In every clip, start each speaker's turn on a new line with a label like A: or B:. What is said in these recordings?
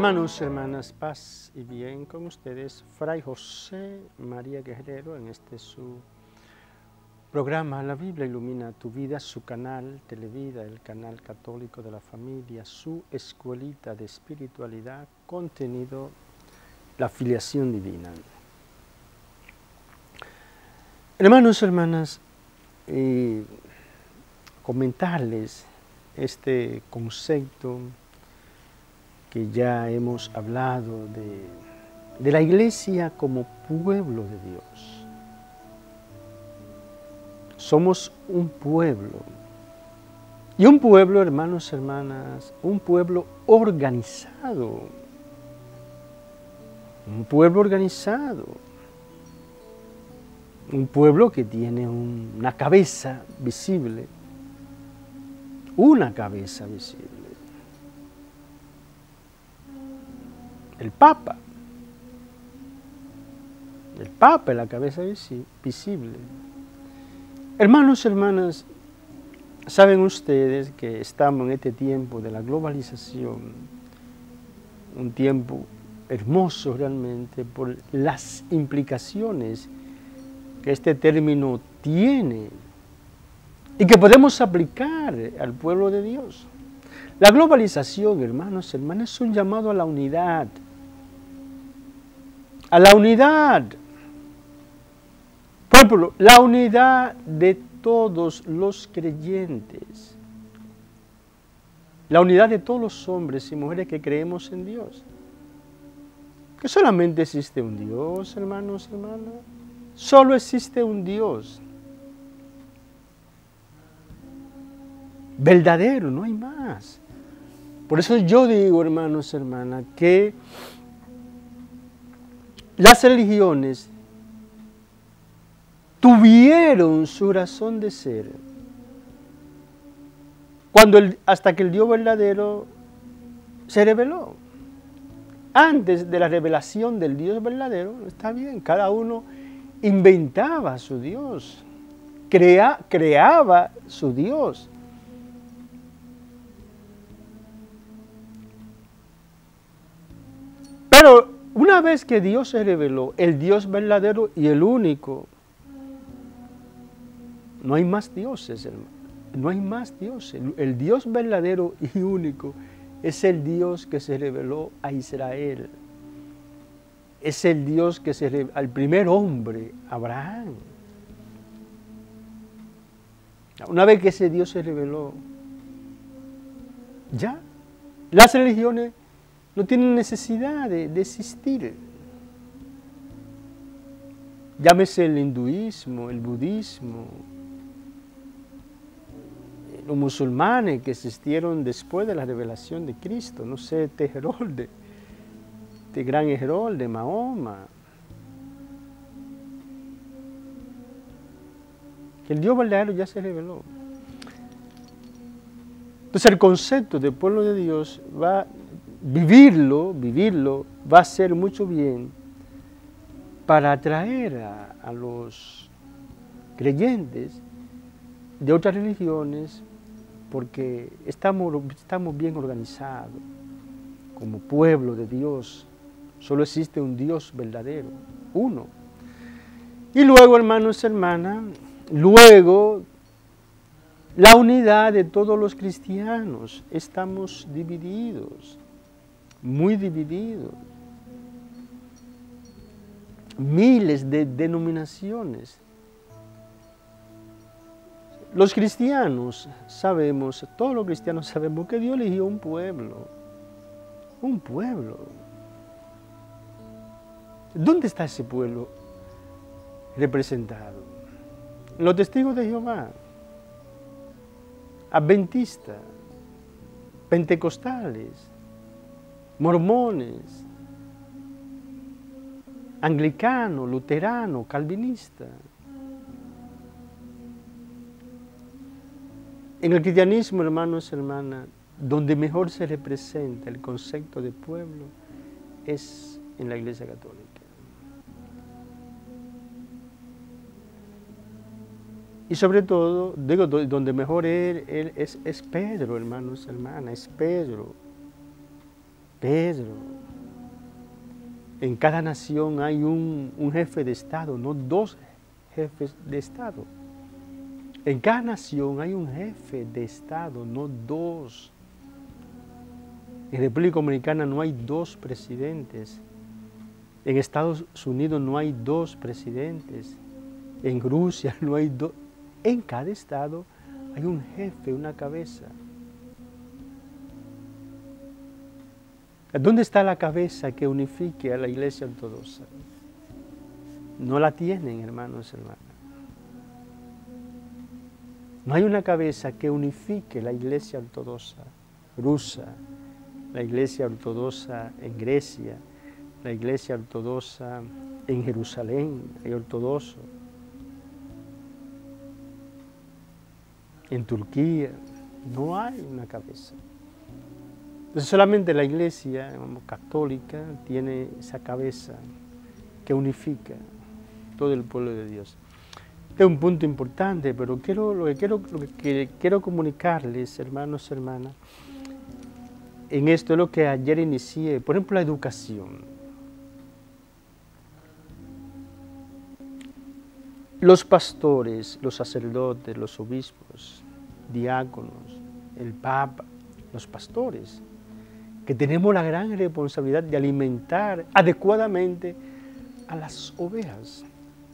A: Hermanos, hermanas, paz y bien con ustedes, Fray José María Guerrero, en este su programa La Biblia Ilumina Tu Vida, su canal Televida, el canal católico de la familia, su escuelita de espiritualidad, contenido la filiación divina. Hermanos, hermanas, comentarles este concepto que ya hemos hablado de la iglesia como pueblo de Dios. Somos un pueblo. Y un pueblo, hermanos, hermanas, un pueblo organizado. Un pueblo organizado. Un pueblo que tiene una cabeza visible. Una cabeza visible. El Papa. El Papa es la cabeza visible. Hermanos, hermanas, saben ustedes que estamos en este tiempo de la globalización, un tiempo hermoso realmente por las implicaciones que este término tiene y que podemos aplicar al pueblo de Dios. La globalización, hermanos, hermanas, es un llamado a la unidad. A la unidad. Por ejemplo, la unidad de todos los creyentes. La unidad de todos los hombres y mujeres que creemos en Dios. Que solamente existe un Dios, hermanos, hermanas. Solo existe un Dios. Verdadero, no hay más. Por eso yo digo, hermanos, hermanas, que las religiones tuvieron su razón de ser hasta que el Dios verdadero se reveló. Antes de la revelación del Dios verdadero, está bien, cada uno inventaba su Dios, creaba su Dios. Pero una vez que Dios se reveló, el Dios verdadero y el único, no hay más dioses, hermano. No hay más dioses. El Dios verdadero y único es el Dios que se reveló a Israel. Es el Dios que se reveló al primer hombre, Abraham. Una vez que ese Dios se reveló, ya, las religiones no tienen necesidad de existir. Llámese el hinduismo, el budismo, los musulmanes que existieron después de la revelación de Cristo, no sé, Herodes, gran Herodes, Mahoma. Que el Dios verdadero ya se reveló. Entonces el concepto del pueblo de Dios vivirlo, va a hacer mucho bien para atraer a los creyentes de otras religiones, porque estamos bien organizados como pueblo de Dios. Solo existe un Dios verdadero, uno. Y luego, hermanos y hermanas, la unidad de todos los cristianos. Estamos divididos, muy divididos. Miles de denominaciones. Los cristianos sabemos, todos los cristianos sabemos que Dios eligió un pueblo. Un pueblo. ¿Dónde está ese pueblo representado? Los testigos de Jehová, adventistas, pentecostales, mormones, anglicano, luterano, calvinista. En el cristianismo, hermanos y hermanas, donde mejor se representa el concepto de pueblo es en la Iglesia Católica. Y sobre todo, digo, donde mejor es Pedro, hermanos y hermanas, es Pedro. Pedro. En cada nación hay un jefe de Estado, no dos jefes de Estado. En cada nación hay un jefe de Estado, no dos. En República Dominicana no hay dos presidentes. En Estados Unidos no hay dos presidentes. En Rusia no hay dos. En cada estado hay un jefe, una cabeza. ¿Dónde está la cabeza que unifique a la Iglesia ortodoxa? No la tienen, hermanos y hermanas. No hay una cabeza que unifique la Iglesia ortodoxa rusa, la Iglesia ortodoxa en Grecia, la Iglesia ortodoxa en Jerusalén, hay ortodoxos. En Turquía no hay una cabeza. Entonces solamente la Iglesia católica tiene esa cabeza que unifica todo el pueblo de Dios. Este es un punto importante, pero lo que quiero comunicarles, hermanos y hermanas, en esto es lo que ayer inicié, por ejemplo, la educación. Los pastores, los sacerdotes, los obispos, diáconos, el Papa, los pastores, que tenemos la gran responsabilidad de alimentar adecuadamente a las ovejas.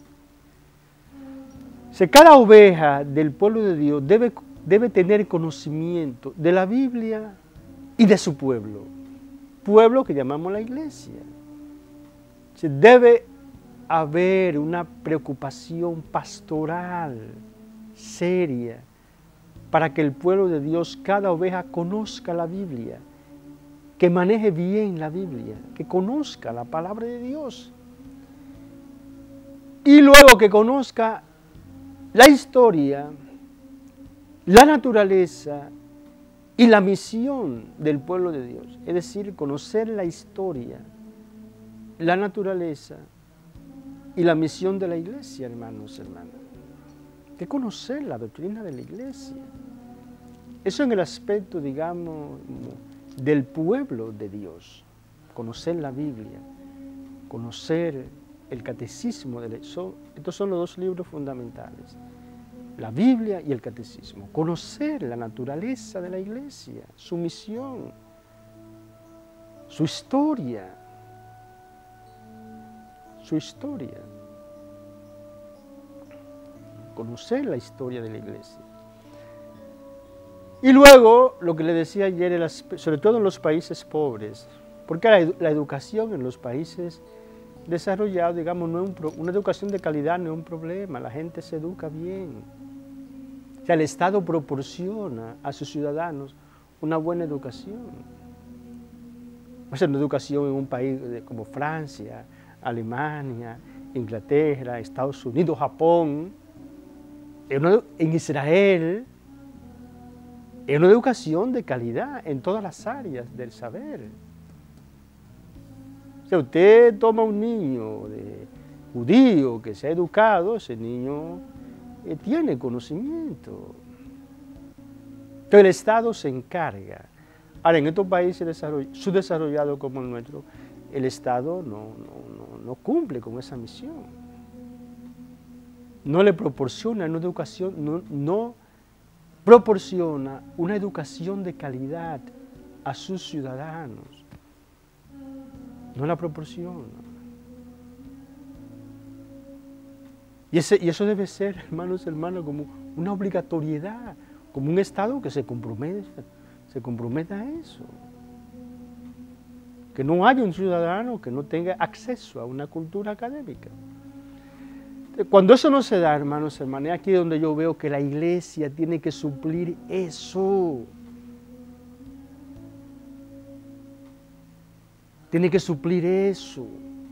A: Cada oveja del pueblo de Dios debe tener conocimiento de la Biblia y de su pueblo que llamamos la Iglesia. Debe haber una preocupación pastoral seria para que el pueblo de Dios, cada oveja, conozca la Biblia, que maneje bien la Biblia, que conozca la palabra de Dios. Y luego que conozca la historia, la naturaleza y la misión del pueblo de Dios. Es decir, conocer la historia, la naturaleza y la misión de la Iglesia, hermanos y hermanas. Que conocer la doctrina de la Iglesia. Eso en el aspecto, digamos, del pueblo de Dios. Conocer la Biblia, conocer el catecismo. Estos son los dos libros fundamentales. La Biblia y el catecismo. Conocer la naturaleza de la Iglesia, su misión, su historia. Su historia. Conocer la historia de la Iglesia. Y luego, lo que le decía ayer, sobre todo en los países pobres, porque la educación en los países desarrollados, digamos, una educación de calidad no es un problema, la gente se educa bien. O sea, el Estado proporciona a sus ciudadanos una buena educación. O sea, una educación en un país como Francia, Alemania, Inglaterra, Estados Unidos, Japón, en Israel, es una educación de calidad en todas las áreas del saber. O sea, usted toma un niño judío que se ha educado, ese niño tiene conocimiento. Entonces el Estado se encarga. Ahora, en estos países subdesarrollados como el nuestro, el Estado no cumple con esa misión. No le proporciona una educación, no proporciona una educación de calidad a sus ciudadanos. No la proporciona. Y eso debe ser, hermanos y hermanas, como una obligatoriedad, como un Estado que se comprometa a eso. Que no haya un ciudadano que no tenga acceso a una cultura académica. Cuando eso no se da, hermanos y hermanas, es aquí donde yo veo que la Iglesia tiene que suplir eso. Tiene que suplir eso.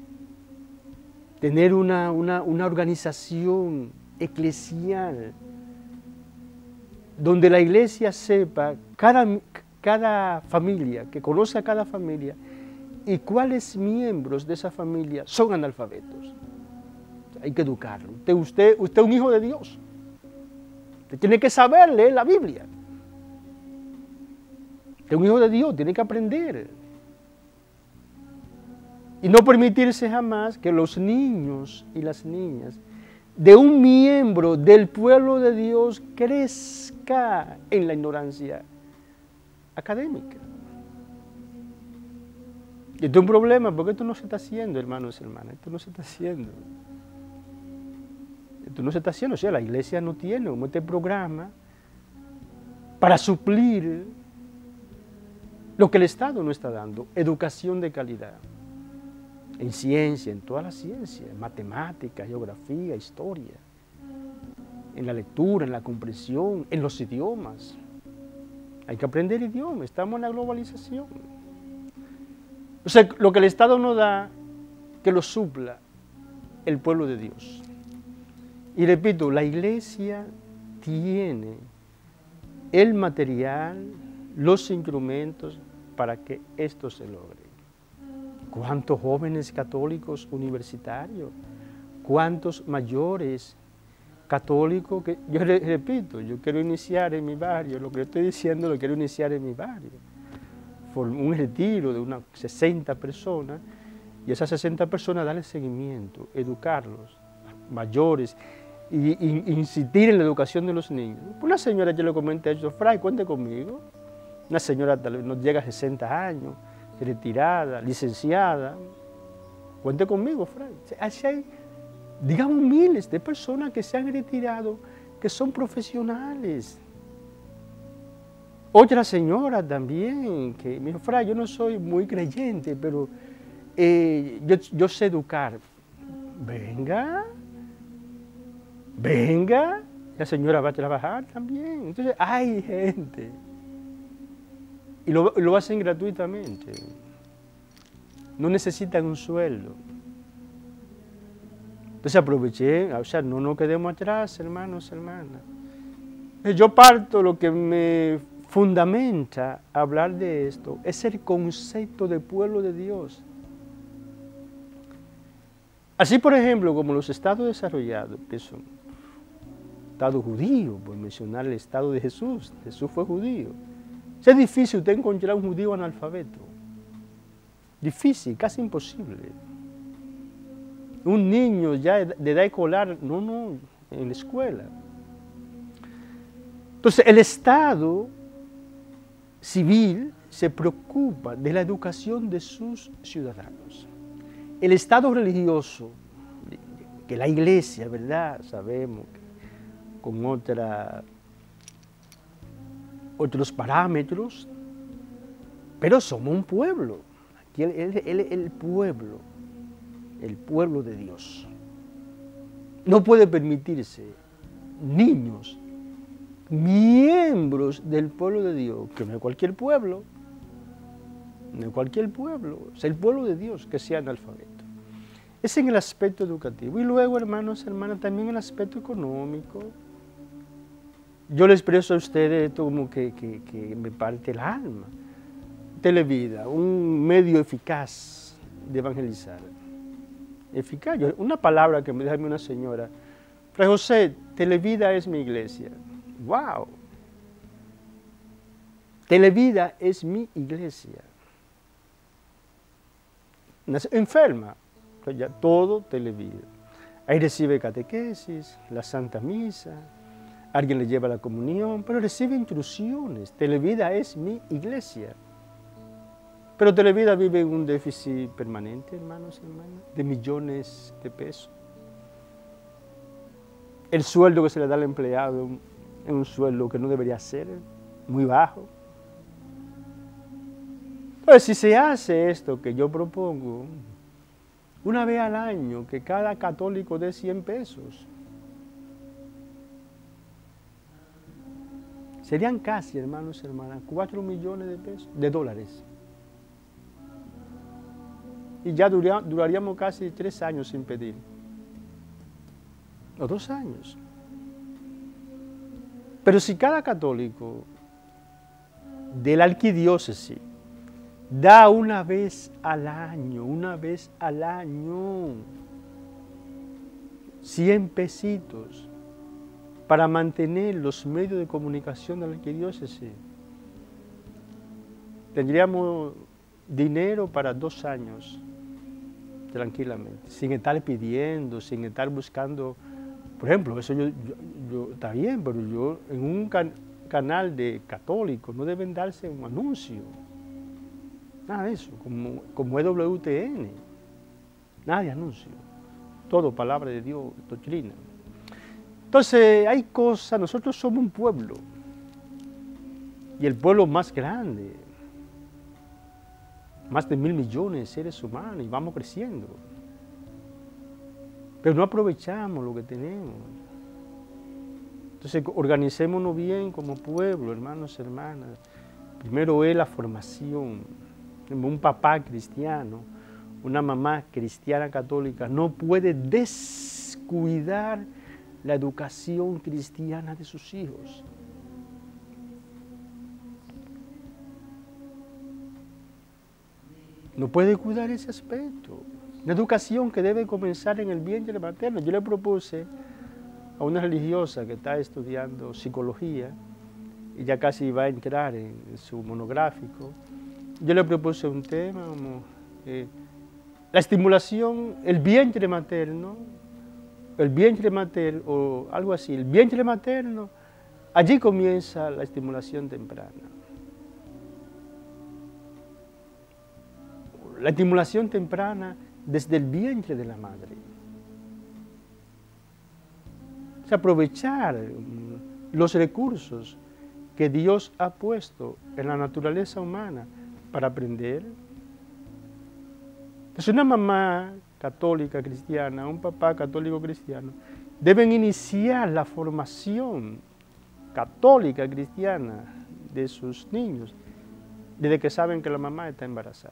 A: Tener una organización eclesial donde la Iglesia sepa cada familia, que conoce a cada familia y cuáles miembros de esa familia son analfabetos. Hay que educarlo. Usted es un hijo de Dios. Usted tiene que saber leer la Biblia. Usted es un hijo de Dios, tiene que aprender. Y no permitirse jamás que los niños y las niñas de un miembro del pueblo de Dios crezca en la ignorancia académica. Y esto es un problema, porque esto no se está haciendo, hermanos y hermanas, esto no se está haciendo. Esto no se está haciendo, o sea, la iglesia no tiene como este programa para suplir lo que el Estado no está dando, educación de calidad, en ciencia, en todas las ciencias, matemáticas, geografía, historia, en la lectura, en la comprensión, en los idiomas. Hay que aprender idiomas, estamos en la globalización. O sea, lo que el Estado no da, que lo supla el pueblo de Dios. Y repito, la iglesia tiene el material, los instrumentos para que esto se logre. ¿Cuántos jóvenes católicos universitarios? ¿Cuántos mayores católicos? Que yo repito, yo quiero iniciar en mi barrio, lo que estoy diciendo lo quiero iniciar en mi barrio. Un retiro de unas 60 personas, y esas 60 personas darle seguimiento, educarlos, mayores, y insistir en la educación de los niños. Una señora, yo le comenté a ellos, Fray, cuente conmigo. Una señora tal vez no llega a 60 años, retirada, licenciada. Cuente conmigo, Fray. Así hay, digamos, miles de personas que se han retirado, que son profesionales. Otra señora también, que me dijo, Fray, yo no soy muy creyente, pero yo sé educar. Venga, la señora va a trabajar también. Entonces, hay gente. Y lo hacen gratuitamente. No necesitan un sueldo. Entonces aproveché, o sea, no nos quedemos atrás, hermanos, hermanas. Yo parto, lo que me fundamenta hablar de esto es el concepto de pueblo de Dios. Así, por ejemplo, como los estados desarrollados, que son estado judío, por mencionar el estado de Jesús. Jesús fue judío. Es difícil usted encontrar un judío analfabeto. Difícil, casi imposible. Un niño ya de edad escolar, no, en la escuela. Entonces, el Estado civil se preocupa de la educación de sus ciudadanos. El Estado religioso, que la Iglesia, ¿verdad? Sabemos que con otros parámetros, pero somos un pueblo. Aquí el pueblo de Dios. No puede permitirse niños, miembros del pueblo de Dios, que no es cualquier pueblo, es el pueblo de Dios que sea analfabeto. Es en el aspecto educativo. Y luego, hermanos, hermanas, también en el aspecto económico. Yo le expreso a ustedes esto como que me parte el alma. Televida, un medio eficaz de evangelizar. Eficaz. Una palabra que me dijo una señora, Fray José, Televida es mi iglesia. ¡Wow! Televida es mi iglesia. Enferma, ya todo Televida. Ahí recibe catequesis, la Santa Misa, alguien le lleva la comunión, pero recibe instrucciones. Televida es mi iglesia. Pero Televida vive en un déficit permanente, hermanos y hermanas, de millones de pesos. El sueldo que se le da al empleado es un sueldo que no debería ser, muy bajo. Entonces, si se hace esto que yo propongo, una vez al año, que cada católico dé 100 pesos, serían casi, hermanos y hermanas, 4 millones de dólares. Y ya duraríamos casi 3 años sin pedir. O 2 años. Pero si cada católico de la arquidiócesis da una vez al año, 100 pesitos para mantener los medios de comunicación de la arquidiócesis, tendríamos dinero para 2 años tranquilamente, sin estar pidiendo, sin estar buscando. Por ejemplo, eso yo está bien, pero yo en un canal de católico no deben darse un anuncio, nada de eso, como EWTN, nada de anuncio, todo palabra de Dios, doctrina. Entonces hay cosas, nosotros somos un pueblo, y el pueblo más grande, más de 1.000 millones de seres humanos, y vamos creciendo. Pero no aprovechamos lo que tenemos. Entonces, organicémonos bien como pueblo, hermanos y hermanas. Primero es la formación. Un papá cristiano, una mamá cristiana católica no puede descuidar la educación cristiana de sus hijos. No puede cuidar ese aspecto. Una educación que debe comenzar en el vientre materno. Yo le propuse a una religiosa que está estudiando psicología y ya casi va a entrar en su monográfico, yo le propuse un tema como la estimulación, el vientre materno, o algo así, el vientre materno, allí comienza la estimulación temprana. La estimulación temprana desde el vientre de la madre. O sea, aprovechar los recursos que Dios ha puesto en la naturaleza humana para aprender. Entonces, una mamá católica cristiana, un papá católico cristiano, deben iniciar la formación católica cristiana de sus niños desde que saben que la mamá está embarazada.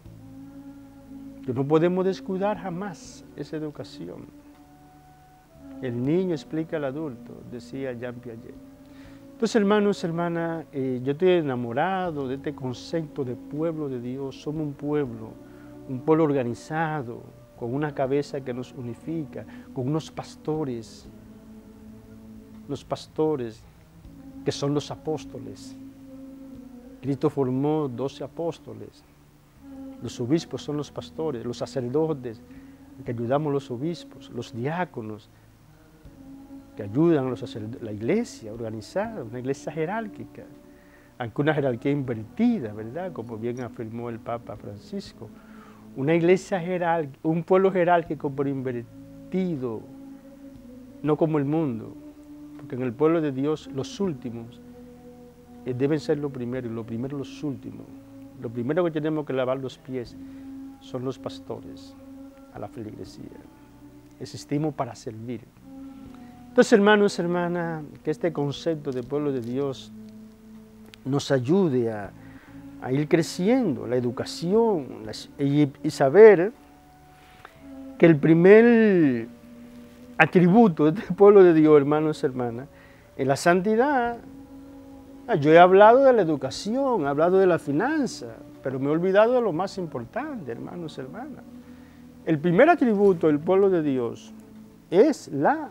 A: No podemos descuidar jamás esa educación. El niño explica al adulto, decía Jean Piaget. Entonces, hermanos, hermanas, yo estoy enamorado de este concepto de pueblo de Dios. Somos un pueblo organizado, con una cabeza que nos unifica, con unos pastores, los pastores que son los apóstoles. Cristo formó 12 apóstoles. Los obispos son los pastores, los sacerdotes que ayudamos a los obispos, los diáconos que ayudan a los sacerdotes, la iglesia organizada, una iglesia jerárquica, aunque una jerarquía invertida, ¿verdad? Como bien afirmó el Papa Francisco. Una iglesia jerárquica, un pueblo jerárquico pero invertido, no como el mundo, porque en el pueblo de Dios los últimos deben ser lo primero y lo primero los últimos. Lo primero que tenemos que lavar los pies son los pastores a la feligresía. Existimos para servir. Entonces, hermanos, hermanas, que este concepto de pueblo de Dios nos ayude a ir creciendo, la educación y saber que el primer atributo de este pueblo de Dios, hermanos, hermanas, es la santidad. Yo he hablado de la educación, he hablado de la finanza, pero me he olvidado de lo más importante, hermanos, hermanas. El primer atributo del pueblo de Dios es la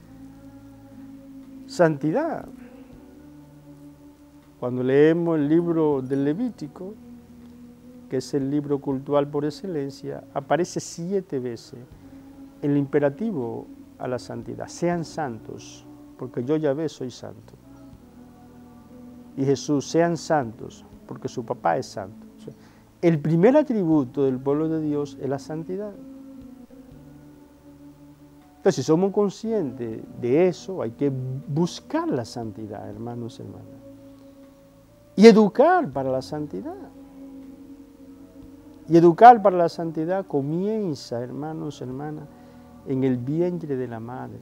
A: santidad. Cuando leemos el libro del Levítico, que es el libro cultural por excelencia, aparece 7 veces el imperativo a la santidad. Sean santos, porque yo Yahvé soy santo. Y Jesús, sean santos, porque su papá es santo. O sea, el primer atributo del pueblo de Dios es la santidad. Entonces, si somos conscientes de eso, hay que buscar la santidad, hermanos y hermanas. Y educar para la santidad. Y educar para la santidad comienza, hermanos y hermanas, en el vientre de la madre.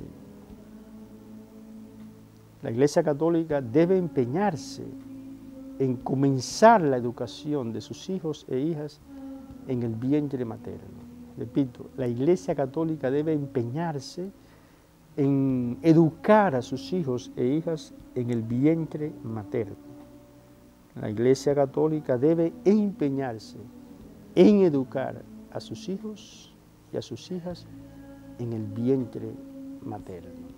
A: La Iglesia Católica debe empeñarse en comenzar la educación de sus hijos e hijas en el vientre materno. Repito, la Iglesia Católica debe empeñarse en educar a sus hijos e hijas en el vientre materno. La Iglesia Católica debe empeñarse en educar a sus hijos y a sus hijas en el vientre materno.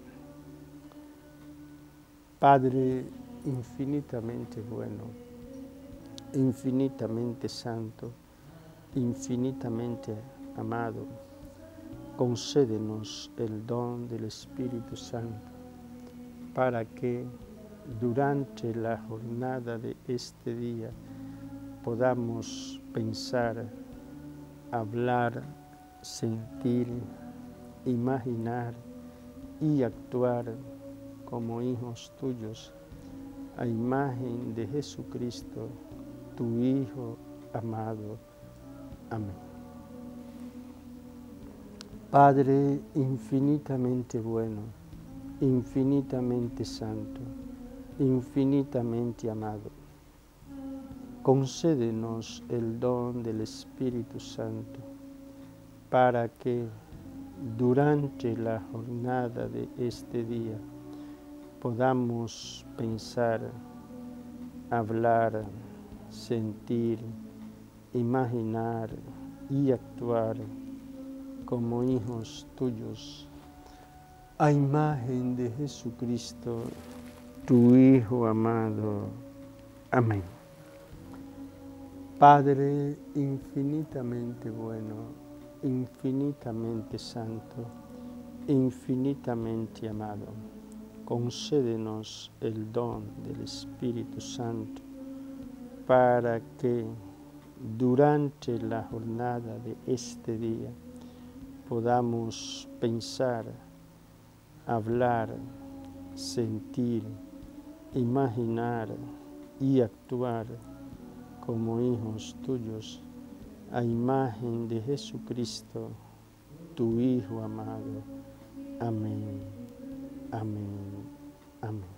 A: Padre infinitamente bueno, infinitamente santo, infinitamente amado, concédenos el don del Espíritu Santo para que durante la jornada de este día podamos pensar, hablar, sentir, imaginar y actuar como hijos tuyos, a imagen de Jesucristo, tu Hijo amado. Amén. Padre infinitamente bueno, infinitamente santo, infinitamente amado, concédenos el don del Espíritu Santo para que durante la jornada de este día podamos pensar, hablar, sentir, imaginar y actuar como hijos tuyos, a imagen de Jesucristo, tu Hijo amado. Amén. Padre infinitamente bueno, infinitamente santo, infinitamente amado, concédenos el don del Espíritu Santo para que durante la jornada de este día podamos pensar, hablar, sentir, imaginar y actuar como hijos tuyos, a imagen de Jesucristo, tu Hijo amado. Amén, amén, amén.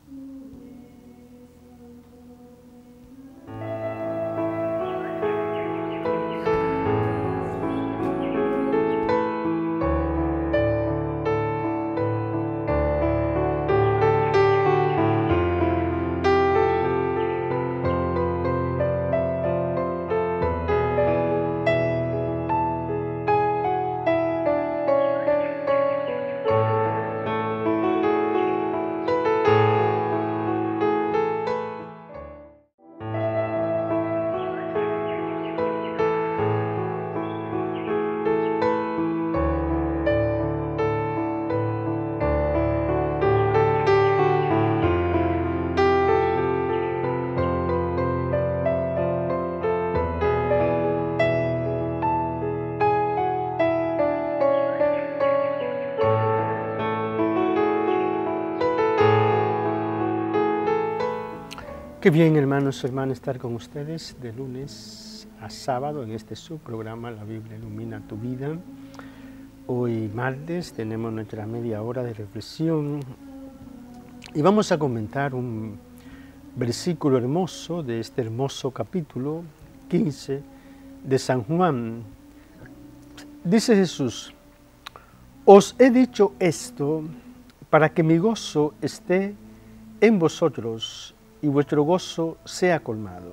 A: Qué bien, hermanos y hermanas, estar con ustedes de lunes a sábado en este subprograma La Biblia Ilumina Tu Vida. Hoy martes tenemos nuestra media hora de reflexión y vamos a comentar un versículo hermoso de este hermoso capítulo 15 de San Juan. Dice Jesús: os he dicho esto para que mi gozo esté en vosotros y vuestro gozo sea colmado.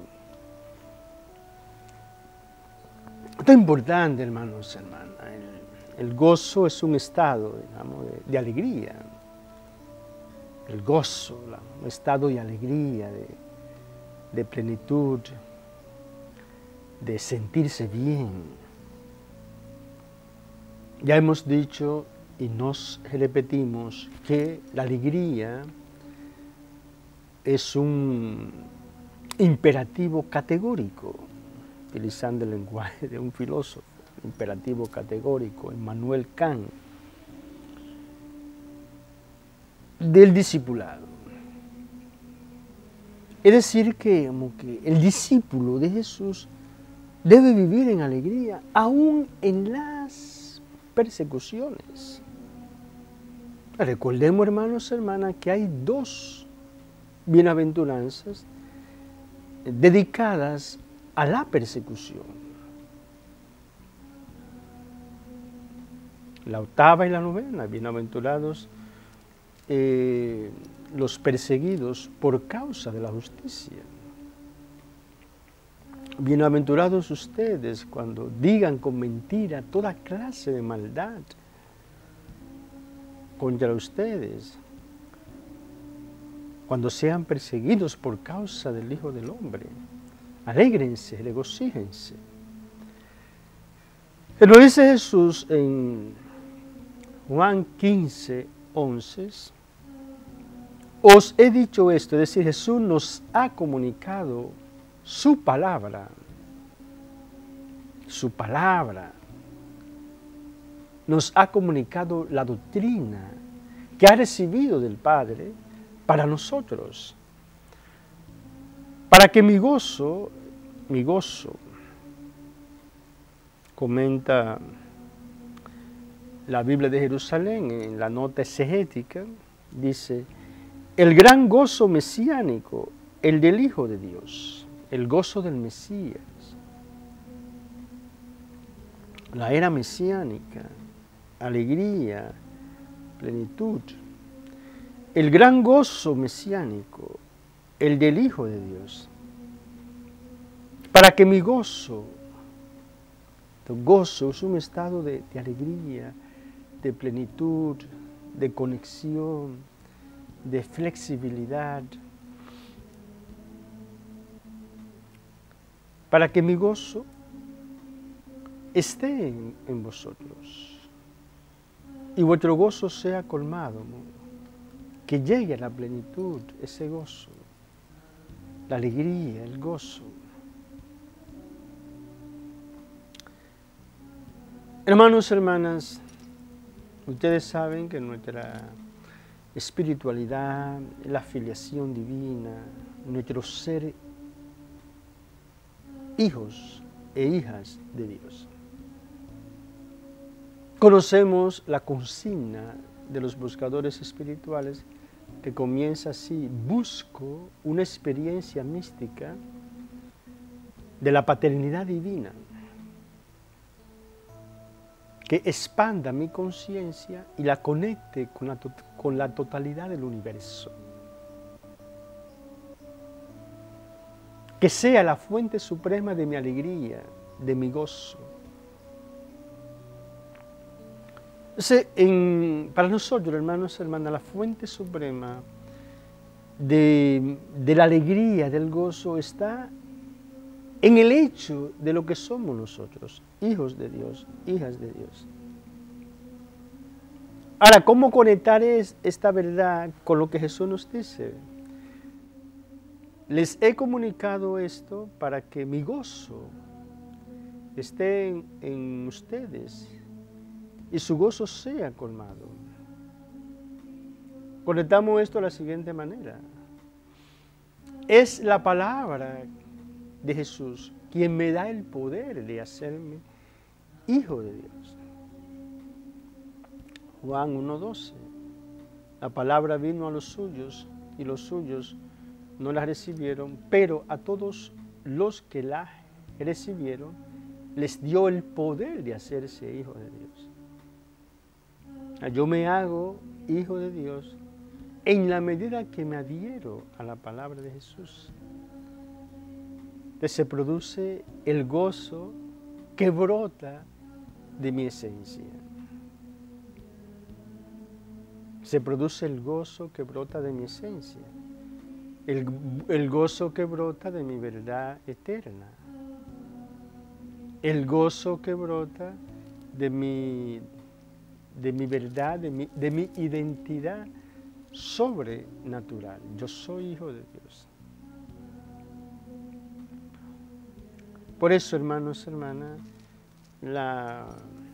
A: Esto es importante, hermanos y hermanas. El gozo es un estado, digamos, de alegría. El gozo, un estado de alegría, de plenitud, de sentirse bien. Ya hemos dicho y nos repetimos que la alegría es un imperativo categórico, utilizando el lenguaje de un filósofo, imperativo categórico, Immanuel Kant, del discipulado. Es decir, que el discípulo de Jesús debe vivir en alegría, aún en las persecuciones. Recordemos, hermanos y hermanas, que hay dos bienaventuranzas dedicadas a la persecución. La octava y la novena, bienaventurados los perseguidos por causa de la justicia. Bienaventurados ustedes cuando digan con mentira toda clase de maldad contra ustedes, cuando sean perseguidos por causa del Hijo del Hombre. Alégrense, regocíjense. Lo dice Jesús en Juan 15, 11. Os he dicho esto, es decir, Jesús nos ha comunicado su palabra. Su palabra. Nos ha comunicado la doctrina que ha recibido del Padre para nosotros. Para que mi gozo, comenta la Biblia de Jerusalén en la nota exegética, dice, el gran gozo mesiánico, el del Hijo de Dios, el gozo del Mesías, la era mesiánica, alegría, plenitud, el gran gozo mesiánico, el del Hijo de Dios, para que mi gozo es un estado de alegría, de plenitud, de conexión, de flexibilidad, para que mi gozo esté en vosotros y vuestro gozo sea colmado, que llegue a la plenitud, ese gozo, la alegría, el gozo. Hermanos, hermanas, ustedes saben que nuestra espiritualidad, la filiación divina, nuestro ser hijos e hijas de Dios. Conocemos la consigna de los buscadores espirituales que comienza así: busco una experiencia mística de la paternidad divina que expanda mi conciencia y la conecte con la totalidad del universo. Que sea la fuente suprema de mi alegría, de mi gozo. Para nosotros, hermanos y hermanas, la fuente suprema de la alegría, del gozo, está en el hecho de lo que somos nosotros, hijos de Dios, hijas de Dios. Ahora, ¿cómo conectar esta verdad con lo que Jesús nos dice? Les he comunicado esto para que mi gozo esté en ustedes y su gozo sea colmado. Conectamos esto de la siguiente manera. Es la palabra de Jesús quien me da el poder de hacerme hijo de Dios. Juan 1:12. La palabra vino a los suyos y los suyos no la recibieron, pero a todos los que la recibieron les dio el poder de hacerse hijos de Dios. Yo me hago hijo de Dios en la medida que me adhiero a la palabra de Jesús. Se produce el gozo que brota de mi esencia. Se produce el gozo que brota de mi esencia. El gozo que brota de mi verdad eterna. El gozo que brota de mi verdad, de mi identidad sobrenatural. Yo soy hijo de Dios. Por eso, hermanos, hermanas, la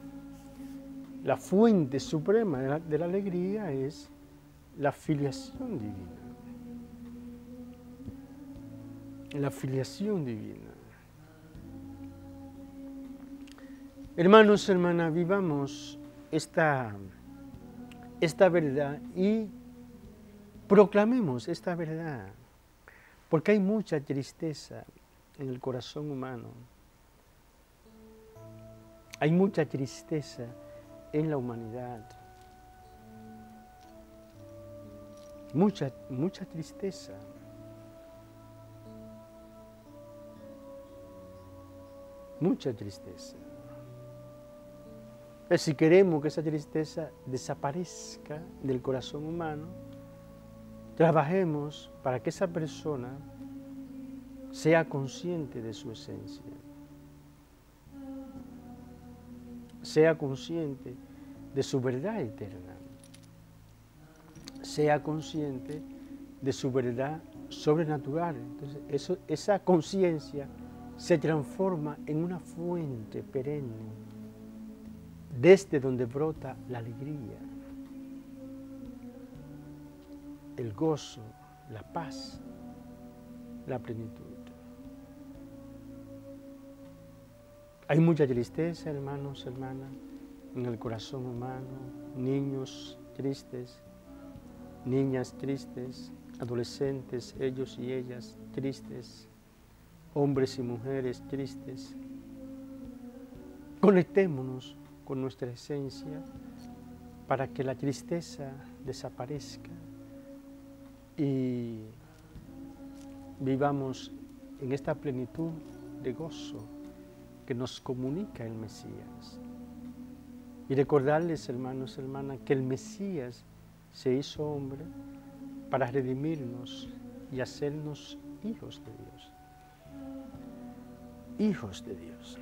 A: fuente suprema de la alegría es la filiación divina. La filiación divina. Hermanos, hermanas, vivamos esta verdad y proclamemos esta verdad, porque hay mucha tristeza en el corazón humano. Hay mucha tristeza en la humanidad. Mucha tristeza. Mucha tristeza. Pero si queremos que esa tristeza desaparezca del corazón humano, trabajemos para que esa persona sea consciente de su esencia. sea consciente de su verdad eterna, sea consciente de su verdad sobrenatural. Entonces, esa conciencia se transforma en una fuente perenne, desde donde brota la alegría, el gozo, la paz, la plenitud. Hay mucha tristeza, hermanos, hermanas, en el corazón humano, niños tristes, niñas tristes, adolescentes, ellos y ellas tristes, hombres y mujeres tristes. Conectémonos con nuestra esencia para que la tristeza desaparezca y vivamos en esta plenitud de gozo que nos comunica el Mesías. Y recordarles, hermanos, hermanas, que el Mesías se hizo hombre para redimirnos y hacernos hijos de Dios. Hijos de Dios.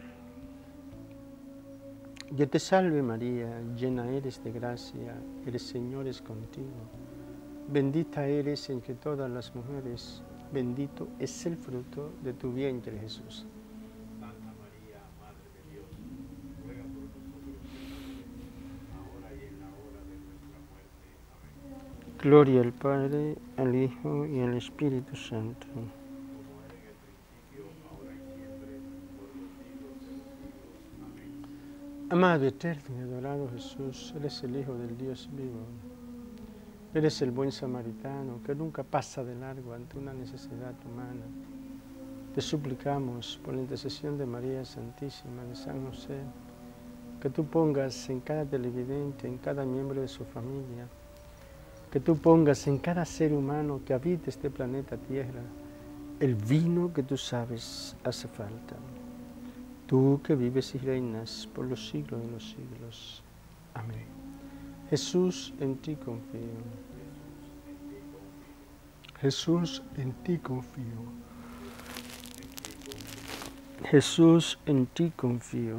A: Dios te salve María, llena eres de gracia, el Señor es contigo. Bendita eres entre todas las mujeres, bendito es el fruto de tu vientre Jesús.
B: Santa María, Madre de Dios, ruega por nosotros pecadores, ahora y en la hora de nuestra muerte. Amén.
A: Gloria al Padre, al Hijo y al Espíritu Santo.
B: Como era en el principio, ahora y siempre, por los siglos de los siglos. Amén.
A: Amado, eterno y adorado Jesús, eres el Hijo del Dios vivo. Eres el buen samaritano que nunca pasa de largo ante una necesidad humana. Te suplicamos por la intercesión de María Santísima, de San José, que tú pongas en cada televidente, en cada miembro de su familia, que tú pongas en cada ser humano que habite este planeta Tierra el vino que tú sabes hace falta. Tú que vives y reinas por los siglos de los siglos. Amén. Jesús, en ti confío. Jesús, en ti confío. Jesús, en ti confío.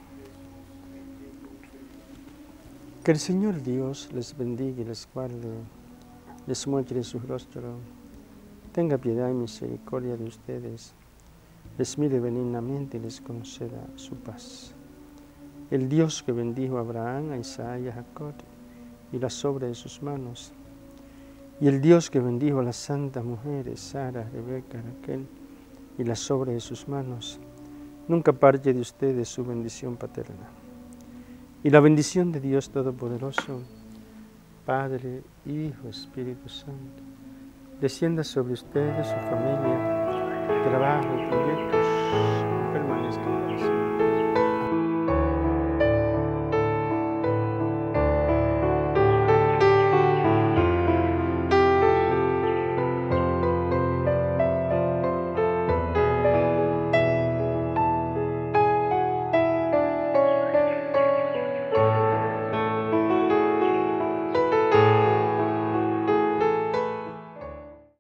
A: Que el Señor Dios les bendiga y les guarde, les muestre su rostro, tenga piedad y misericordia de ustedes, les mire benignamente y les conceda su paz. El Dios que bendijo a Abraham, a Isaac y a Jacob y las obras de sus manos, y el Dios que bendijo a las santas mujeres, Sara, Rebeca, Raquel, y las obras de sus manos, nunca aparte de ustedes su bendición paterna. Y la bendición de Dios Todopoderoso, Padre, Hijo, Espíritu Santo, descienda sobre ustedes, su familia, trabajo, proyectos,